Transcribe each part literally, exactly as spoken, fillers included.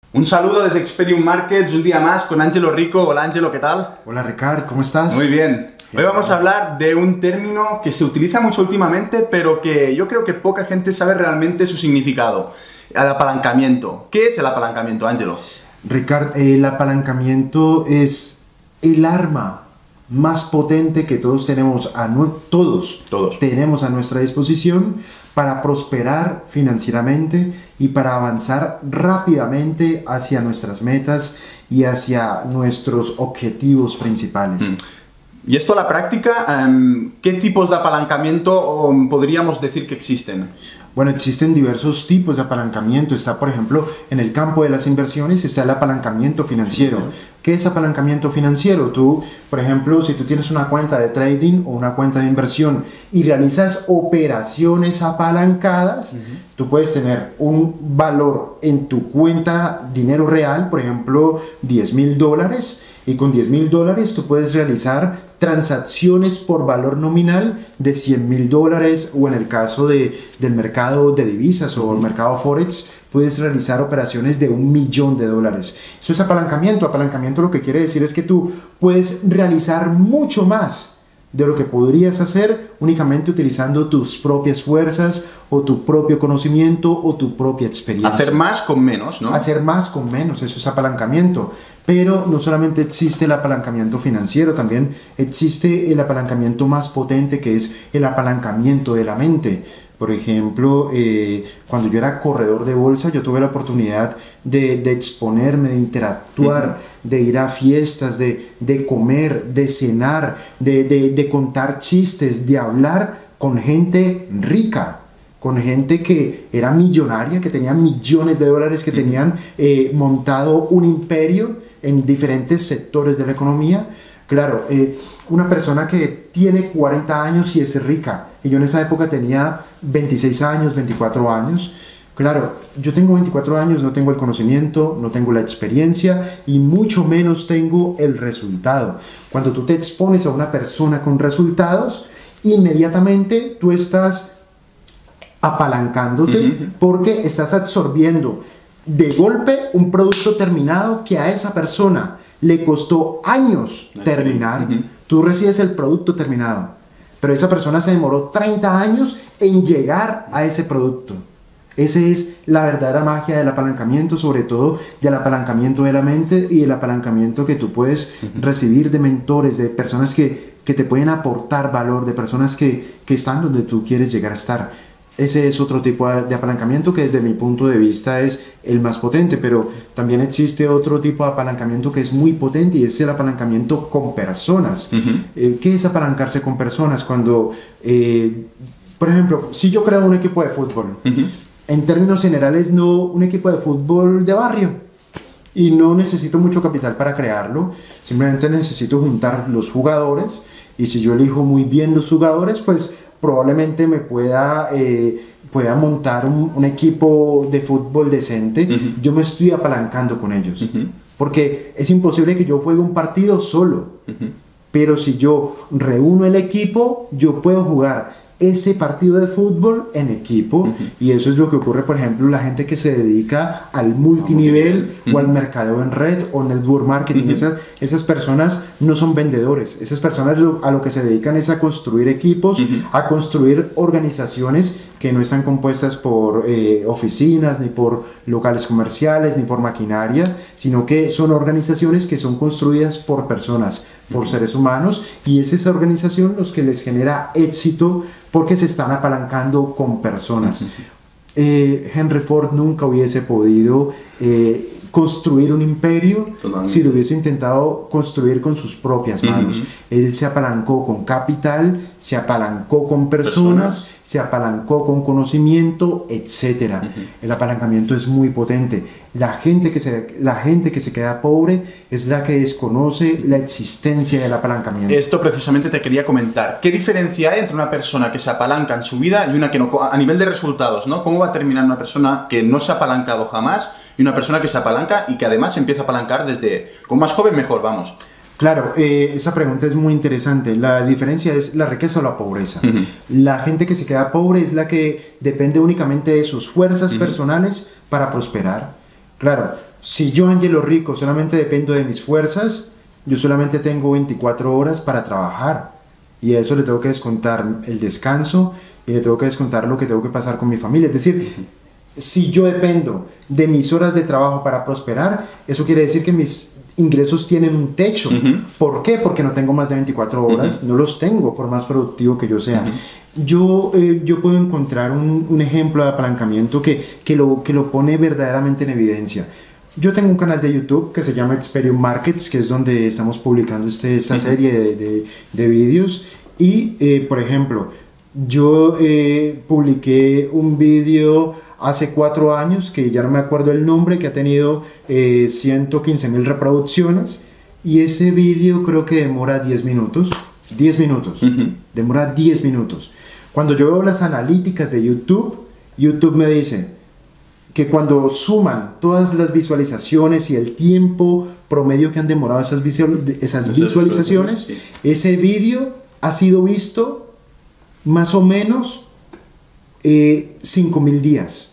Un saludo desde Experium Markets, un día más con Ángelo Rico. Hola Ángelo, ¿qué tal? Hola Ricard, ¿cómo estás? Muy bien. Hoy vamos a hablar de un término que se utiliza mucho últimamente, pero que yo creo que poca gente sabe realmente su significado. El apalancamiento. ¿Qué es el apalancamiento, Ángelo? Ricard, el apalancamiento es el arma más potente que todos tenemos a todos, todos tenemos a nuestra disposición para prosperar financieramente y para avanzar rápidamente hacia nuestras metas y hacia nuestros objetivos principales. Mm. Y esto a la práctica, um, ¿qué tipos de apalancamiento um, podríamos decir que existen? Bueno, existen diversos tipos de apalancamiento. Está, por ejemplo, en el campo de las inversiones está el apalancamiento financiero. ¿Qué es apalancamiento financiero? Tú, por ejemplo, si tú tienes una cuenta de trading o una cuenta de inversión y realizas operaciones apalancadas, uh-huh. tú puedes tener un valor en tu cuenta, dinero real, por ejemplo, diez mil dólares, y con diez mil dólares tú puedes realizar transacciones por valor nominal de cien mil dólares, o en el caso de, del mercado de divisas o el mercado Forex, puedes realizar operaciones de un millón de dólares. Eso es apalancamiento. Apalancamiento lo que quiere decir es que tú puedes realizar mucho más de lo que podrías hacer únicamente utilizando tus propias fuerzas o tu propio conocimiento o tu propia experiencia. Hacer más con menos, ¿no? Hacer más con menos, eso es apalancamiento. Pero no solamente existe el apalancamiento financiero, también existe el apalancamiento más potente, que es el apalancamiento de la mente. Por ejemplo, eh, cuando yo era corredor de bolsa, yo tuve la oportunidad de, de exponerme, de interactuar, uh-huh. de ir a fiestas, de, de comer, de cenar, de, de, de contar chistes, de hablar con gente rica, con gente que era millonaria, que tenía millones de dólares, que uh-huh. tenían eh, montado un imperio en diferentes sectores de la economía. Claro, eh, una persona que tiene cuarenta años y es rica, y yo en esa época tenía veintiséis años, veinticuatro años. Claro, yo tengo veinticuatro años, no tengo el conocimiento, no tengo la experiencia y mucho menos tengo el resultado. Cuando tú te expones a una persona con resultados, inmediatamente tú estás apalancándote, uh-huh. porque estás absorbiendo de golpe un producto terminado que a esa persona le costó años terminar. Uh-huh. Tú recibes el producto terminado, pero esa persona se demoró treinta años en llegar a ese producto. Esa es la verdadera magia del apalancamiento, sobre todo del apalancamiento de la mente y el apalancamiento que tú puedes uh-huh. recibir de mentores, de personas que, que te pueden aportar valor, de personas que, que están donde tú quieres llegar a estar. Ese es otro tipo de apalancamiento que desde mi punto de vista es el más potente, pero también existe otro tipo de apalancamiento que es muy potente, y es el apalancamiento con personas. Uh-huh. eh, ¿Qué es apalancarse con personas? Cuando, eh, por ejemplo, si yo creo un equipo de fútbol, uh-huh. en términos generales no un equipo de fútbol de barrio, y no necesito mucho capital para crearlo, simplemente necesito juntar los jugadores, y si yo elijo muy bien los jugadores, pues probablemente me pueda, eh, pueda montar un, un equipo de fútbol decente. Uh-huh. Yo me estoy apalancando con ellos. Uh-huh. Porque es imposible que yo juegue un partido solo. Uh-huh. Pero si yo reúno el equipo, yo puedo jugar ese partido de fútbol en equipo. Uh-huh. Y eso es lo que ocurre, por ejemplo, la gente que se dedica al multinivel, uh-huh. o al mercadeo en red o network marketing. Uh-huh. esas, esas personas no son vendedores. Esas personas lo, a lo que se dedican es a construir equipos, uh-huh. a construir organizaciones que no están compuestas por eh, oficinas, ni por locales comerciales, ni por maquinaria, sino que son organizaciones que son construidas por personas, por uh-huh. seres humanos, y es esa organización los que les genera éxito porque se están apalancando con personas. Uh-huh. eh, Henry Ford nunca hubiese podido eh, construir un imperio Totalmente. Si lo hubiese intentado construir con sus propias manos. Uh-huh. Él se apalancó con capital, se apalancó con personas, personas. se apalancó con conocimiento, etcétera. Uh-huh. El apalancamiento es muy potente. La gente, que se, la gente que se queda pobre es la que desconoce la existencia del apalancamiento. Esto precisamente te quería comentar. ¿Qué diferencia hay entre una persona que se apalanca en su vida y una que no? A nivel de resultados, ¿no? ¿Cómo va a terminar una persona que no se ha apalancado jamás y una persona que se apalanca y que además se empieza a apalancar desde... Con más joven mejor, vamos. Claro, eh, esa pregunta es muy interesante. La diferencia es la riqueza o la pobreza. Uh-huh. La gente que se queda pobre es la que depende únicamente de sus fuerzas uh-huh. personales para prosperar. Claro, Si yo, Angelo Rico, solamente dependo de mis fuerzas, yo solamente tengo veinticuatro horas para trabajar. Y a eso le tengo que descontar el descanso y le tengo que descontar lo que tengo que pasar con mi familia. Es decir, si yo dependo de mis horas de trabajo para prosperar, eso quiere decir que mis ingresos tienen un techo. Uh-huh. ¿Por qué? Porque no tengo más de veinticuatro horas, uh-huh. no los tengo por más productivo que yo sea. Uh-huh. Yo, eh, yo puedo encontrar un, un ejemplo de apalancamiento que, que, lo, que lo pone verdaderamente en evidencia. Yo tengo un canal de YouTube que se llama Experium Markets, que es donde estamos publicando este, esta uh-huh. serie de, de, de vídeos. Y, eh, por ejemplo, yo eh, publiqué un vídeo hace cuatro años, que ya no me acuerdo el nombre, que ha tenido eh, ciento quince mil reproducciones. Y ese vídeo creo que demora diez minutos. diez minutos. Uh-huh. Demora diez minutos. Cuando yo veo las analíticas de YouTube, YouTube me dice que cuando suman todas las visualizaciones y el tiempo promedio que han demorado esas, visual, esas visualizaciones, sí. ese vídeo ha sido visto más o menos eh, cinco mil días.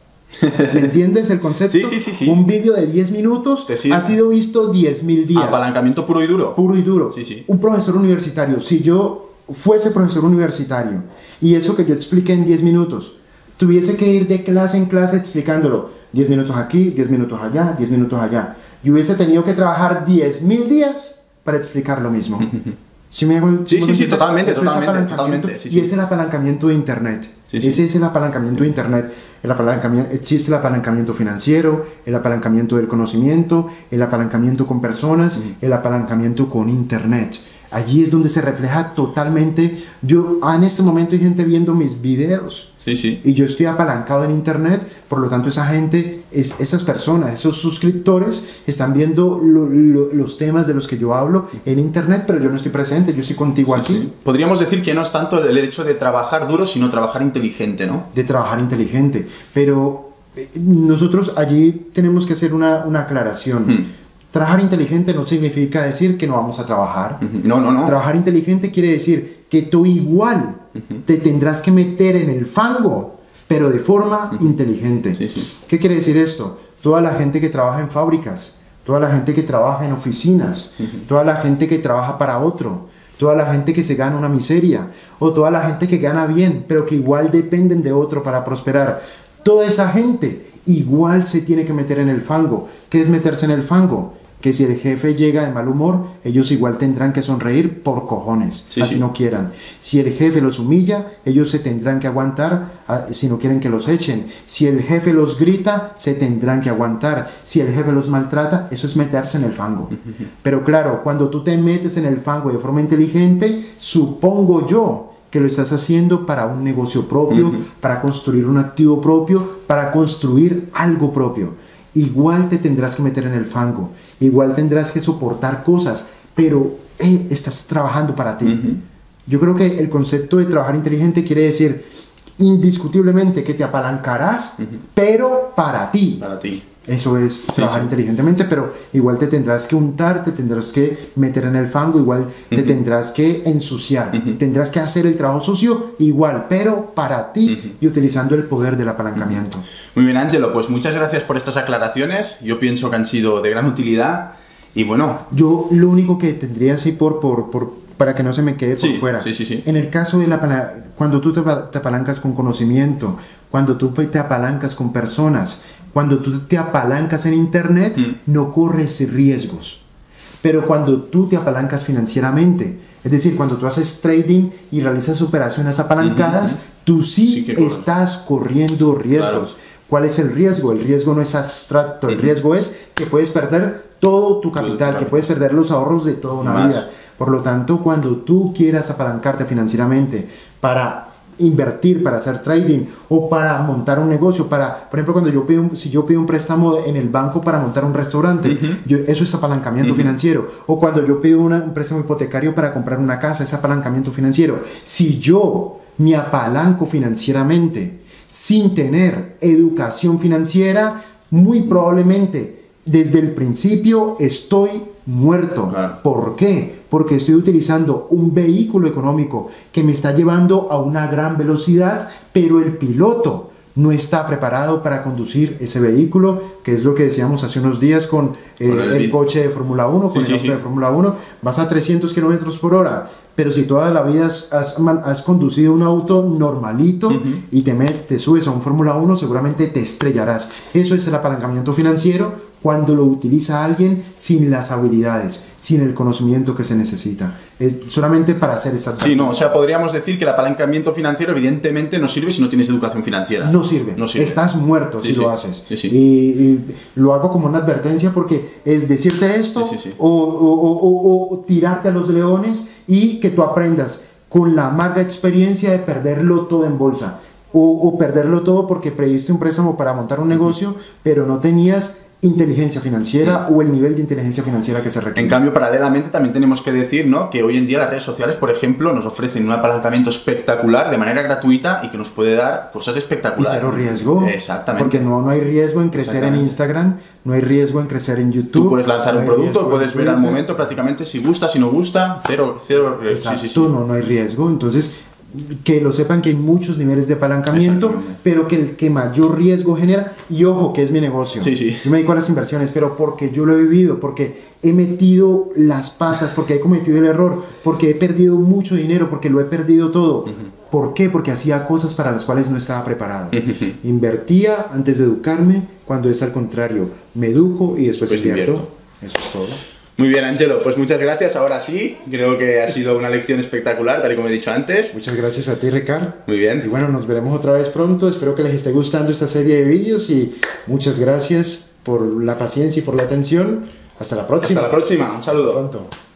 ¿Me entiendes el concepto? Sí, sí, sí, sí. Un vídeo de diez minutos ha sido visto diez mil días. Apalancamiento puro y duro. Puro y duro. Sí, sí. Un profesor universitario, si yo fuese profesor universitario y eso que yo expliqué en diez minutos, tuviese que ir de clase en clase explicándolo, diez minutos aquí, diez minutos allá, diez minutos allá, y hubiese tenido que trabajar diez mil días para explicar lo mismo. ¿Sí, me hago, sí, sí, sí, sí, totalmente, totalmente, totalmente sí, sí. Y es el apalancamiento de Internet. Sí, sí. Ese es el apalancamiento de Internet. El apalancamiento, existe el apalancamiento financiero, el apalancamiento del conocimiento, el apalancamiento con personas, uh-huh. el apalancamiento con Internet. Allí es donde se refleja totalmente. Yo, en este momento hay gente viendo mis videos. Sí, sí. Y yo estoy apalancado en Internet, por lo tanto esa gente, es, esas personas, esos suscriptores están viendo lo, lo, los temas de los que yo hablo en Internet, pero yo no estoy presente, yo estoy contigo sí, aquí. Sí. Podríamos decir que no es tanto el hecho de trabajar duro, sino trabajar inteligente, ¿no? De trabajar inteligente, pero nosotros allí tenemos que hacer una, una aclaración. Hmm. Trabajar inteligente no significa decir que no vamos a trabajar. No, no, no. Trabajar inteligente quiere decir que tú igual uh-huh. te tendrás que meter en el fango, pero de forma uh-huh. inteligente. Sí, sí. ¿Qué quiere decir esto? Toda la gente que trabaja en fábricas, toda la gente que trabaja en oficinas, uh-huh. toda la gente que trabaja para otro, toda la gente que se gana una miseria, o toda la gente que gana bien, pero que igual dependen de otro para prosperar. Toda esa gente igual se tiene que meter en el fango. ¿Qué es meterse en el fango? Que si el jefe llega de mal humor, ellos igual tendrán que sonreír por cojones, sí, así sí. no quieran. Si el jefe los humilla, ellos se tendrán que aguantar uh, si no quieren que los echen. Si el jefe los grita, se tendrán que aguantar. Si el jefe los maltrata, eso es meterse en el fango. Pero claro, cuando tú te metes en el fango de forma inteligente, supongo yo que lo estás haciendo para un negocio propio, uh-huh. para construir un activo propio, para construir algo propio. Igual te tendrás que meter en el fango, igual tendrás que soportar cosas, pero eh, estás trabajando para ti. Uh-huh. Yo creo que el concepto de trabajar inteligente quiere decir indiscutiblemente que te apalancarás, uh-huh. pero para ti. Para ti. Eso es sí, trabajar sí. inteligentemente, pero igual te tendrás que untar, te tendrás que meter en el fango, igual uh-huh. te tendrás que ensuciar, uh-huh. tendrás que hacer el trabajo sucio igual, pero para ti uh-huh. y utilizando el poder del apalancamiento. Muy bien, Angelo, pues muchas gracias por estas aclaraciones, yo pienso que han sido de gran utilidad y bueno... Yo lo único que tendría así por... por, por para que no se me quede por sí, fuera. Sí, sí, sí. En el caso de la cuando tú te, te apalancas con conocimiento, cuando tú te apalancas con personas, cuando tú te apalancas en Internet, mm. no corres riesgos. Pero cuando tú te apalancas financieramente, es decir, cuando tú haces trading y realizas operaciones apalancadas, mm-hmm. tú sí, sí estás corriendo riesgos. Claro. ¿Cuál es el riesgo? El riesgo no es abstracto, el mm-hmm. riesgo es que puedes perder todo tu capital, claro. que puedes perder los ahorros de toda una Más. vida. Por lo tanto, cuando tú quieras apalancarte financieramente para invertir, para hacer trading o para montar un negocio, para, por ejemplo, cuando yo pido un, si yo pido un préstamo en el banco para montar un restaurante, uh-huh. yo, eso es apalancamiento uh-huh. financiero. O cuando yo pido una, un préstamo hipotecario para comprar una casa, es apalancamiento financiero. Si yo me apalanco financieramente sin tener educación financiera, muy probablemente desde el principio estoy muerto. Claro. ¿Por qué? Porque estoy utilizando un vehículo económico que me está llevando a una gran velocidad, pero el piloto no está preparado para conducir ese vehículo, que es lo que decíamos hace unos días con, eh, con el, el coche de Fórmula uno, con sí, el sí, auto sí. de Fórmula uno, vas a trescientos kilómetros por hora, pero si toda la vida has, has, has conducido un auto normalito uh-huh. y te, met, te subes a un Fórmula uno, seguramente te estrellarás. Eso es el apalancamiento financiero cuando lo utiliza alguien sin las habilidades, sin el conocimiento que se necesita, es solamente para hacer esta táctica. Sí, no, o sea, podríamos decir que el apalancamiento financiero evidentemente no sirve si no tienes educación financiera. No sirve, no sirve. Estás muerto sí, si sí. lo haces. Sí, sí. Y, y lo hago como una advertencia porque es decirte esto sí, sí, sí. O, o, o, o tirarte a los leones y que tú aprendas con la amarga experiencia de perderlo todo en bolsa o, o perderlo todo porque pediste un préstamo para montar un negocio, uh-huh. pero no tenías inteligencia financiera sí. o el nivel de inteligencia financiera que se requiere. En cambio, paralelamente también tenemos que decir, ¿no?, que hoy en día las redes sociales, por ejemplo, nos ofrecen un apalancamiento espectacular de manera gratuita y que nos puede dar cosas espectaculares. Y cero riesgo. Exactamente. Porque no, no hay riesgo en crecer en Instagram, no hay riesgo en crecer en YouTube. Tú puedes lanzar no un producto, puedes ver al momento prácticamente si gusta, si no gusta, cero, cero riesgo. Exacto, sí, sí, sí. No, no hay riesgo. Entonces, que lo sepan que hay muchos niveles de apalancamiento, pero que el que mayor riesgo genera, y ojo que es mi negocio, sí, sí. yo me dedico a las inversiones, pero porque yo lo he vivido, porque he metido las patas, porque he cometido el error, porque he perdido mucho dinero, porque lo he perdido todo. Uh-huh. ¿Por qué? Porque hacía cosas para las cuales no estaba preparado. Uh-huh. Invertía antes de educarme, cuando es al contrario, me educo y después, después invierto. invierto. Eso es todo. Muy bien, Angelo, pues muchas gracias. Ahora sí, creo que ha sido una lección espectacular, tal y como he dicho antes. Muchas gracias a ti, Ricard. Muy bien. Y bueno, nos veremos otra vez pronto. Espero que les esté gustando esta serie de vídeos y muchas gracias por la paciencia y por la atención. Hasta la próxima. Hasta la próxima. Un saludo. Hasta pronto.